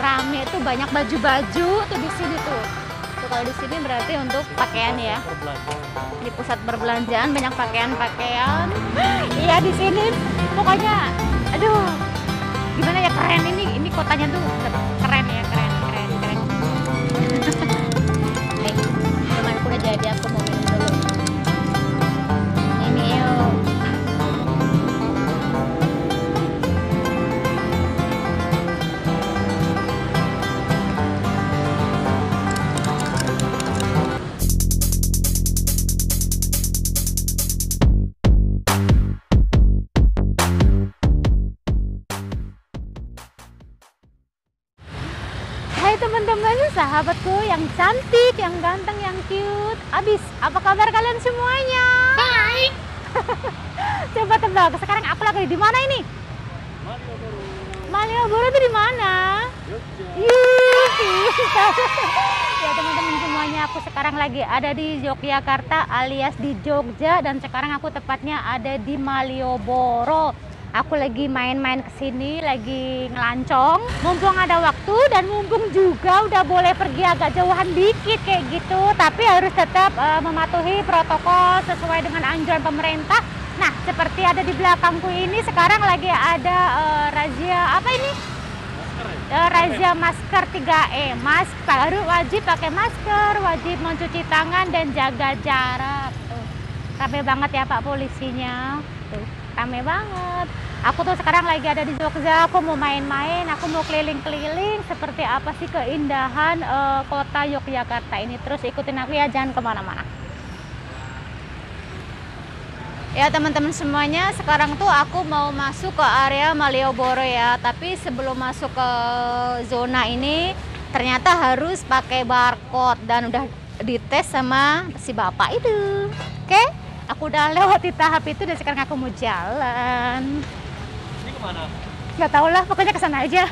rame tuh, banyak baju-baju tuh di sini tuh. Tuh kalau di sini berarti untuk pakaian ya. Di pusat perbelanjaan banyak pakaian-pakaian. Iya di sini pokoknya aduh gimana ya, keren ini kotanya tuh keren ya, keren. Nih, temanku udah jadi, aku mau minum dulu. Ini yuk. Hai teman-teman, sahabatku yang cantik, yang ganteng, yang cute. Abis, apa kabar kalian semuanya? Baik. Coba tebak, sekarang aku lagi di mana ini? Malioboro itu di mana? Ya teman-teman semuanya, aku sekarang lagi ada di Yogyakarta alias di Jogja, dan sekarang aku tepatnya ada di Malioboro. Aku lagi main-main ke sini, lagi ngelancong. Mumpung ada waktu dan mumpung juga udah boleh pergi agak jauhan dikit kayak gitu, tapi harus tetap mematuhi protokol sesuai dengan anjuran pemerintah. Nah, seperti ada di belakangku ini sekarang lagi ada razia apa ini? Razia masker 3M. Baru wajib pakai masker, wajib mencuci tangan dan jaga jarak. Tuh. Rame banget ya Pak polisinya. Tuh, rame banget. Aku tuh sekarang lagi ada di Jogja, aku mau main-main, aku mau keliling-keliling seperti apa sih keindahan kota Yogyakarta ini. Terus ikutin aku ya, jangan kemana-mana. Ya teman-teman semuanya, sekarang tuh aku mau masuk ke area Malioboro ya. Tapi sebelum masuk ke zona ini, ternyata harus pakai barcode dan udah dites sama si bapak itu. Oke, aku udah lewati tahap itu dan sekarang aku mau jalan. Ini kemana? Nggak tahu lah, pokoknya kesana aja.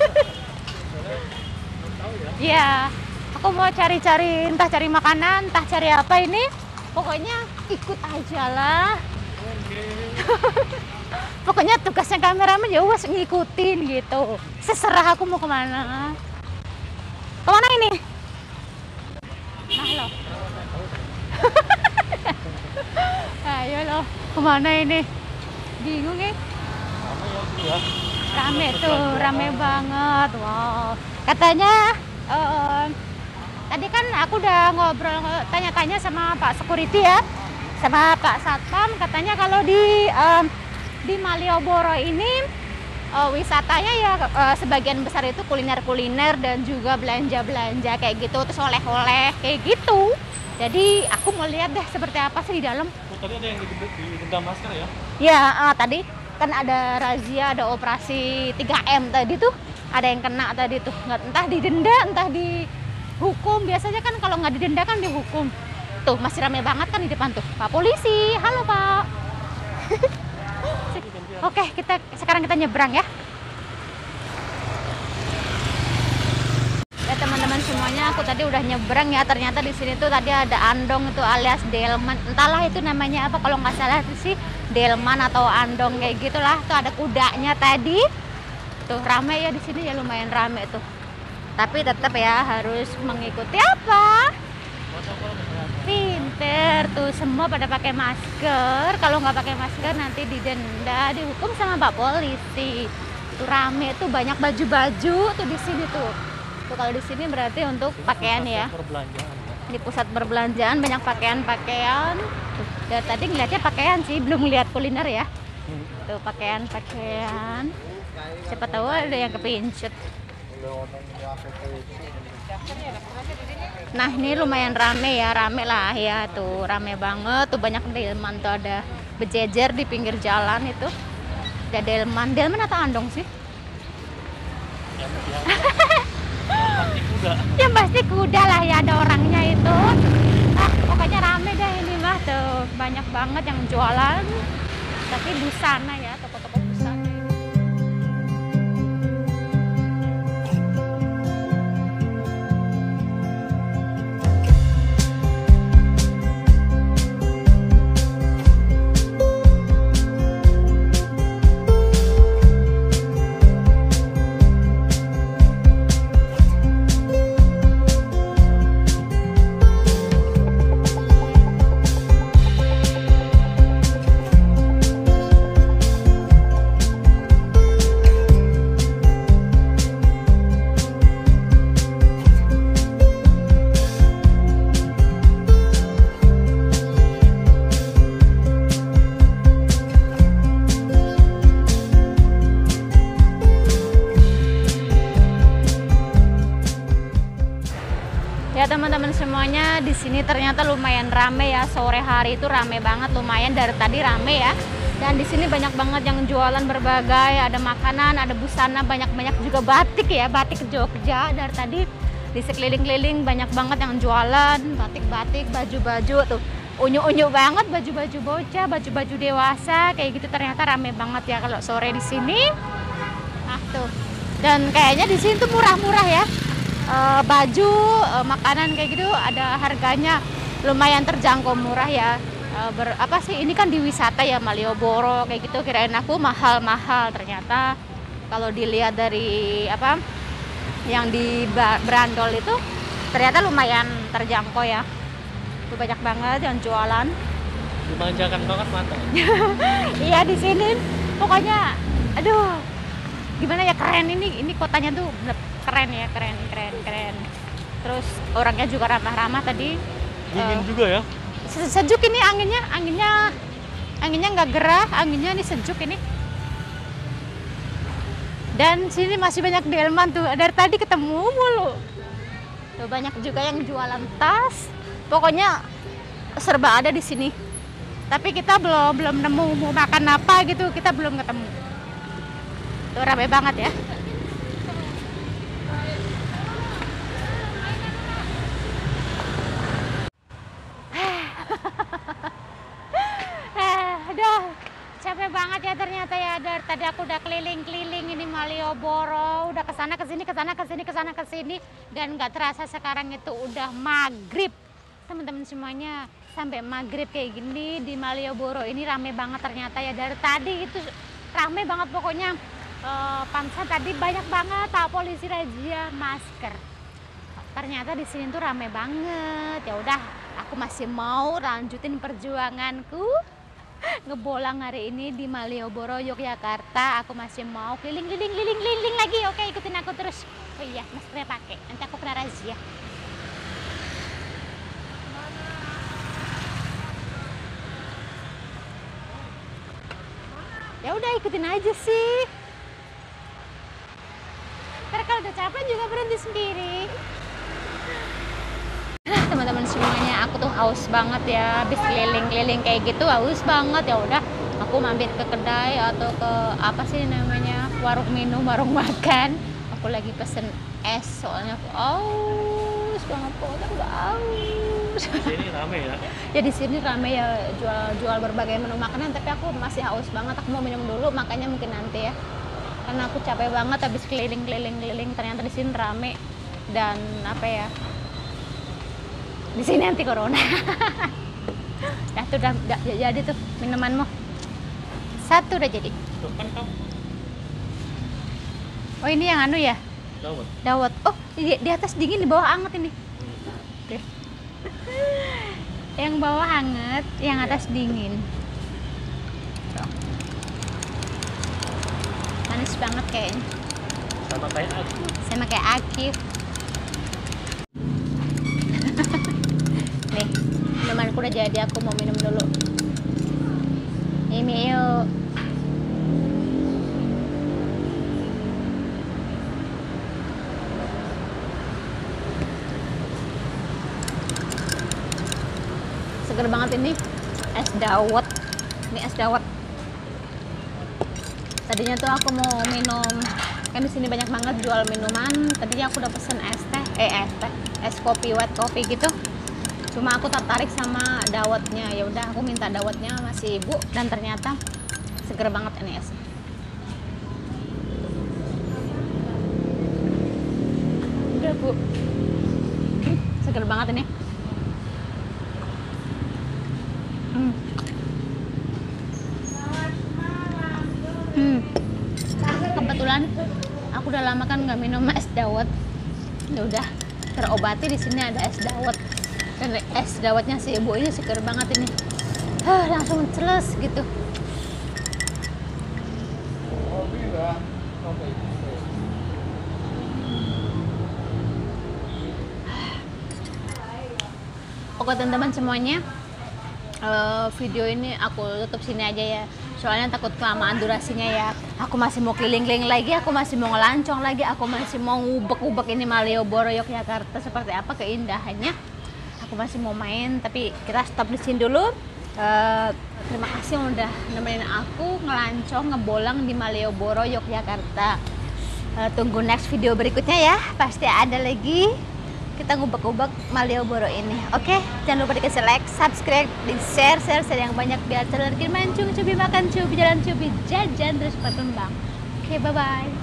Ya, aku mau cari-cari, entah cari makanan, entah cari apa ini. Pokoknya ikut aja lah. Pokoknya tugasnya kameramen ya wes ngikutin gitu. Seserah aku mau kemana. Kemana ini? Nah lo. Ayo lo, kemana ini? Bingung ya? Rame tuh, rame banget. Wow. Katanya tadi kan aku udah ngobrol, tanya-tanya sama Pak Security ya, sama Pak Satpam. Katanya kalau di Malioboro ini wisatanya ya sebagian besar itu kuliner-kuliner dan juga belanja-belanja kayak gitu, terus oleh-oleh kayak gitu. Jadi aku mau lihat deh seperti apa sih di dalam. Oh, tadi ada yang didenda masker ya? Ya, tadi kan ada razia, ada operasi 3M tadi tuh, ada yang kena tadi tuh, entah didenda, entah dihukum. Biasanya kan kalau nggak didenda kan dihukum. Tuh masih ramai banget kan di depan tuh, Pak Polisi. Halo Pak. Oke, sekarang kita nyebrang ya. Ya teman-teman semuanya, aku tadi udah nyebrang ya. Ternyata di sini tuh tadi ada andong itu alias delman. Entahlah itu namanya apa, kalau nggak salah itu sih delman atau andong kayak gitulah. Tuh ada kudanya tadi. Tuh rame ya di sini ya, lumayan rame tuh. Tapi tetap ya harus mengikuti apa? Pinter tuh, semua pada pakai masker. Kalau nggak pakai masker nanti didenda, dihukum sama Pak Polisi. Tuh rame tuh, banyak baju-baju tuh di sini tuh. Tuh kalau di sini berarti untuk pakaian ya. Di pusat perbelanjaan banyak pakaian-pakaian. Dari tadi ngeliatnya pakaian sih, belum lihat kuliner ya. Tuh pakaian-pakaian. Siapa tahu ada yang kepincut. Nah ini lumayan rame ya, rame lah ya tuh, rame banget tuh, banyak delman tuh, ada berjejer di pinggir jalan itu. Ada delman atau andong sih? Pasti kuda. Yang pasti kuda lah ya, ada orangnya itu. Pokoknya rame deh ini mah tuh, banyak banget yang jualan. Tapi busana ya, toko-toko busana. teman-teman semuanya, di sini ternyata lumayan rame ya. Sore hari itu rame banget, lumayan dari tadi rame ya. Dan di sini banyak banget yang jualan berbagai, ada makanan, ada busana, banyak-banyak juga batik ya, batik Jogja. Dari tadi di sekeliling-keliling banyak banget yang jualan batik-batik, baju-baju tuh. Unyu-unyu banget baju-baju bocah, baju-baju dewasa kayak gitu, ternyata rame banget ya kalau sore di sini. Nah, tuh. Dan kayaknya di sini tuh murah-murah ya. Baju, makanan kayak gitu ada harganya lumayan terjangkau, murah ya. Apa sih ini kan di wisata ya, Malioboro kayak gitu, kirain aku mahal-mahal, ternyata kalau dilihat dari apa yang di Brandol itu ternyata lumayan terjangkau ya. Tuh banyak banget yang jualan. Dimanjakan banget mata. Iya di sini pokoknya aduh gimana ya, keren ini kotanya tuh keren ya, keren. Terus orangnya juga ramah-ramah tadi. Dingin juga ya. Sejuk ini anginnya nggak gerah, anginnya ini sejuk ini. Dan sini masih banyak delman tuh, dari tadi ketemu mulu. Tuh banyak juga yang jualan tas. Pokoknya serba ada di sini. Tapi kita belum nemu mau makan apa gitu, kita belum ketemu. Tuh ramai banget ya. Aduh, capek banget ya ternyata ya. Dari tadi aku udah keliling-keliling ini Malioboro, udah kesana kesini, dan nggak terasa sekarang itu udah maghrib. Teman-teman semuanya, sampai maghrib kayak gini di Malioboro ini rame banget ternyata ya. Dari tadi itu rame banget pokoknya. Pansa tadi banyak banget Pak polisi razia masker. Ternyata di sini tuh rame banget. Ya udah, aku masih mau lanjutin perjuanganku ngebolang hari ini di Malioboro, Yogyakarta. Aku masih mau keliling lagi. Oke, ikutin aku terus. Oh iya, maskernya pakai. Nanti aku kena razia. Ya udah, ikutin aja sih. Ntar kalau udah capek juga berhenti sendiri. Nah, teman-teman semuanya, aku tuh haus banget ya. Habis keliling-keliling kayak gitu haus banget. Ya udah, aku mampir ke kedai atau ke apa sih namanya, warung minum, warung makan. Aku lagi pesen es soalnya aku haus banget, pokoknya aku haus. Di sini rame ya. Ya di sini rame ya, jual berbagai menu makanan, tapi aku masih haus banget. Aku mau minum dulu, makanya mungkin nanti ya. Karena aku capek banget habis keliling. Ternyata di sini rame dan apa ya? Di sini anti corona. Dah tuh udah jadi tuh minumanmu. Satu udah jadi. Tuh kan kamu. Oh ini yang anu ya? Dawet. Oh di atas dingin, di bawah hangat ini. Oke. Yang bawah hangat, yang atas dingin. Tuh. Manis banget kayaknya. Sama kayak Akif. Nih, minumanku udah jadi, aku mau minum dulu. Ini yuk. Seger banget ini es dawet. Ini es dawet. Tadinya tuh aku mau minum, kan di sini banyak banget jual minuman. Tadinya aku udah pesen es kopi, white coffee gitu. Cuma aku tertarik sama dawetnya. Ya udah, aku minta dawetnya masih ibu, dan ternyata seger banget ini es. Udah bu, seger banget ini. Kebetulan aku udah lama kan nggak minum es dawet. Ya udah, terobati di sini ada es dawet. Dan es dawetnya si ibu ini seger banget ini. Langsung celes gitu. Oke teman-teman semuanya, video ini aku tutup sini aja ya. Soalnya takut kelamaan durasinya ya. Aku masih mau keliling-keliling lagi, aku masih mau ngelancong lagi, aku masih mau ngubek-ubek ini Malioboro Yogyakarta seperti apa keindahannya. Aku masih mau main, tapi kita stop di sini dulu. Terima kasih yang udah nemenin aku ngelancong, ngebolang di Malioboro Yogyakarta. Tunggu next video berikutnya ya, pasti ada lagi kita ngubek-ubek Malioboro ini. Oke, jangan lupa dikasih like, subscribe, di share yang banyak biar channel kita mancung, cubi makan, cubi jalan, cubi jajan terus berkembang. Oke, bye bye.